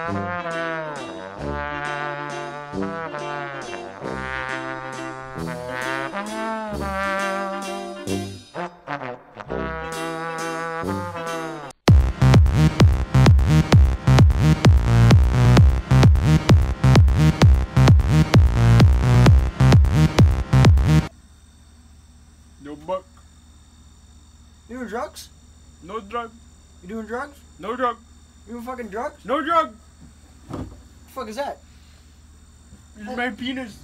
No buck. You doing drugs? No drug. You doing drugs? No drug. You doing fucking drugs? No drug. What the fuck is that? This is my penis.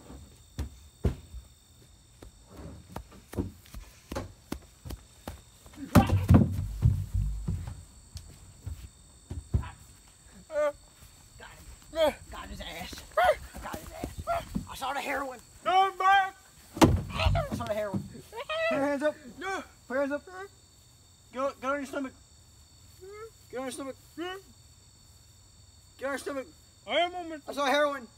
Got his ass. I got his ass. I saw the heroin. No back. I saw the heroin. Put your hands up. Put your hands up. Get on your stomach. Get on your stomach. Get on your stomach. I am a moment. I saw heroin.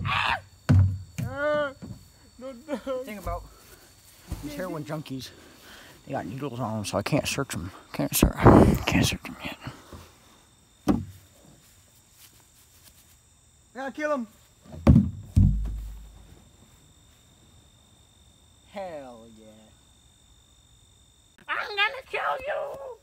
No. Thing about these heroin junkies, they got needles on them, so I can't search them. Can't search them yet. I gotta kill him. Hell yeah. I'm gonna kill you.